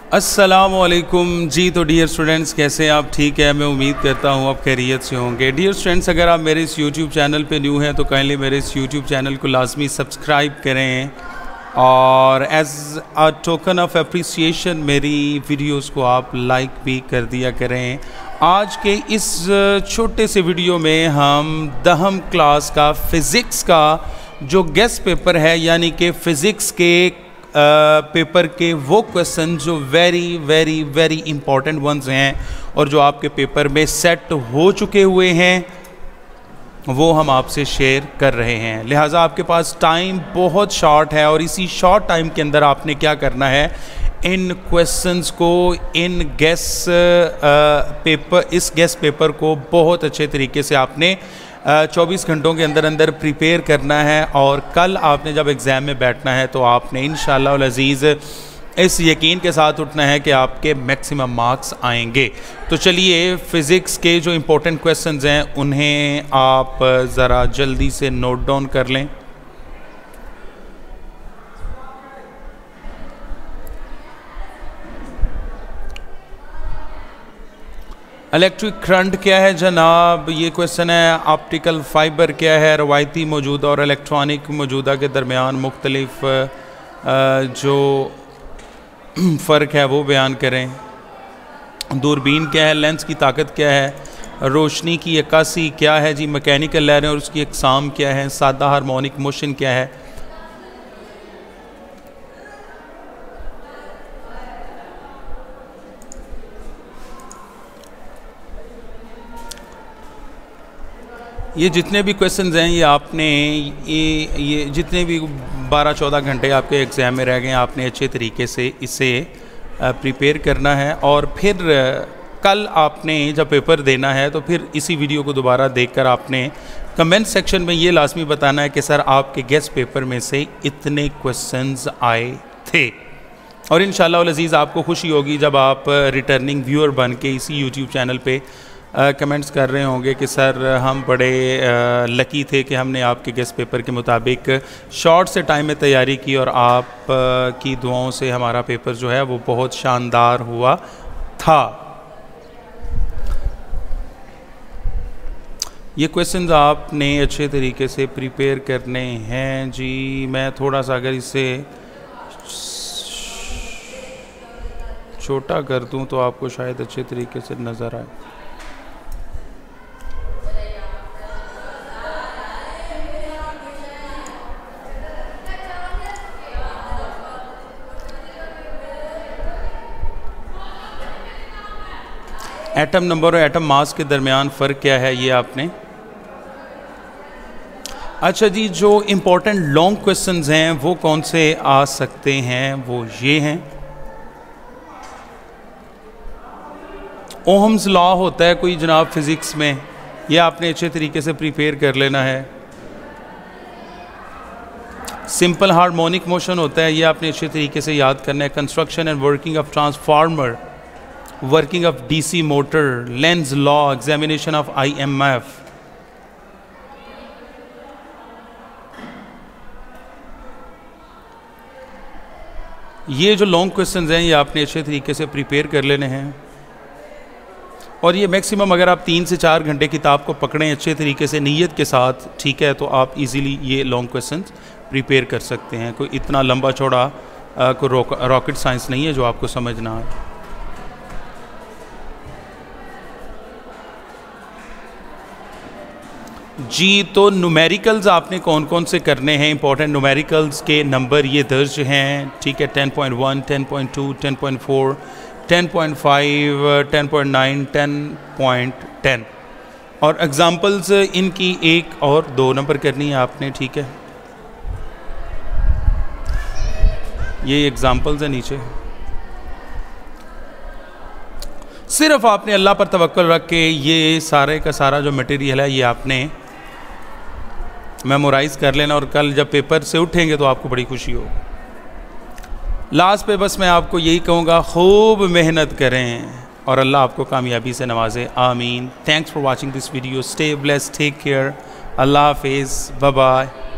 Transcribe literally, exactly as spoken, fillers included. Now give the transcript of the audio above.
अस्सलामुअलैकुम जी। तो dear students, कैसे हैं आप? ठीक है, मैं उम्मीद करता हूँ आप खैरियत से होंगे। डियर स्टूडेंट्स, अगर आप मेरे इस यूट्यूब चैनल पे न्यू हैं तो काइंडली मेरे इस यूट्यूब चैनल को लाजमी सब्सक्राइब करें और as a token of appreciation मेरी वीडियोस को आप लाइक भी कर दिया करें। आज के इस छोटे से वीडियो में हम दहम क्लास का फ़िज़िक्स का जो गेस्ट पेपर है, यानी कि फ़िज़िक्स के पेपर uh, के वो क्वेश्चन जो very very very important ones हैं और जो आपके पेपर में सेट हो चुके हुए हैं, वो हम आपसे शेयर कर रहे हैं। लिहाजा आपके पास टाइम बहुत शॉर्ट है और इसी शॉर्ट टाइम के अंदर आपने क्या करना है, इन क्वेश्चंस को, इन गेस्ट पेपर इस गेस्ट पेपर को बहुत अच्छे तरीके से आपने चौबीस घंटों के अंदर अंदर प्रिपेयर करना है। और कल आपने जब एग्ज़ाम में बैठना है तो आपने इंशाअल्लाह अल अज़ीज़ इस यकीन के साथ उठना है कि आपके मैक्सिमम मार्क्स आएंगे। तो चलिए, फ़िज़िक्स के जो इम्पोर्टेंट क्वेश्चंस हैं उन्हें आप ज़रा जल्दी से नोट डाउन कर लें। इलेक्ट्रिक करंट क्या है जनाब, ये क्वेश्चन है। ऑप्टिकल फाइबर क्या है? रवायती मौजूदा और इलेक्ट्रॉनिक मौजूदा के दरमियान मुख्तलिफ जो फ़र्क है वो बयान करें। दूरबीन क्या है? लेंस की ताकत क्या है? रोशनी की अक्कासी क्या है जी? मैकेनिकल लहरें और उसकी अक़साम क्या है? सादा हार्मोनिक मोशन क्या है? ये जितने भी क्वेश्चंस हैं ये आपने ये ये जितने भी बारह चौदह घंटे आपके एग्ज़ाम में रह गए, आपने अच्छे तरीके से इसे प्रिपेयर करना है। और फिर कल आपने जब पेपर देना है तो फिर इसी वीडियो को दोबारा देखकर आपने कमेंट सेक्शन में ये लाजमी बताना है कि सर आपके गेस्ट पेपर में से इतने क्वेश्चंस आए थे। और इंशाअल्लाह अल अज़ीज़ आपको खुशी होगी जब आप रिटर्निंग व्यूअर बन के इसी यूट्यूब चैनल पे कमेंट्स कर रहे होंगे कि सर हम बड़े लकी थे कि हमने आपके गेस्ट पेपर के मुताबिक शॉर्ट से टाइम में तैयारी की और आप की दुआओं से हमारा पेपर जो है वो बहुत शानदार हुआ था। ये क्वेश्चंस आपने अच्छे तरीके से प्रिपेयर करने हैं जी। मैं थोड़ा सा अगर इसे छोटा कर दूं तो आपको शायद अच्छे तरीके से नज़र आए। एटम नंबर और एटम मास के दरमियान फ़र्क क्या है, ये आपने। अच्छा जी, जो इम्पोर्टेंट लॉन्ग क्वेश्चंस हैं वो कौन से आ सकते हैं, वो ये हैं। ओहम्स लॉ होता है कोई जनाब फिज़िक्स में, ये आपने अच्छे तरीके से प्रिपेयर कर लेना है। सिंपल हार्मोनिक मोशन होता है, ये आपने अच्छे तरीके से याद करना है। Construction and working of transformer, working of DC motor, lens law, examination of IMF. ये जो लॉन्ग क्वेश्चंस हैं ये आपने अच्छे तरीके से प्रिपेयर कर लेने हैं। और ये मैक्सिमम अगर आप तीन से चार घंटे किताब को पकड़ें अच्छे तरीके से नीयत के साथ, ठीक है, तो आप इजीली ये लॉन्ग क्वेश्चंस प्रिपेयर कर सकते हैं। कोई इतना लंबा चौड़ा कोई रॉकेट साइंस नहीं है जो आपको समझ ना आए। जी, तो न्यूमेरिकल्स आपने कौन कौन से करने हैं? इंपॉर्टेंट न्यूमेरिकल्स के नंबर ये दर्ज हैं, ठीक है। Ten point one, ten point two, ten point four, ten point five, ten point nine, ten point ten. और एग्जांपल्स इनकी एक और दो नंबर करनी है आपने, ठीक है। ये एग्जांपल्स हैं नीचे। सिर्फ आपने अल्लाह पर तवक्कुल रख के ये सारे का सारा जो मटेरियल है ये आपने मेमोराइज़ कर लेना और कल जब पेपर से उठेंगे तो आपको बड़ी खुशी होगी। लास्ट पे बस मैं आपको यही कहूँगा, खूब मेहनत करें और अल्लाह आपको कामयाबी से नवाजे। आमीन। Thanks for watching this video. Stay blessed, take care, अल्लाह हाफिज़, बाय बाय।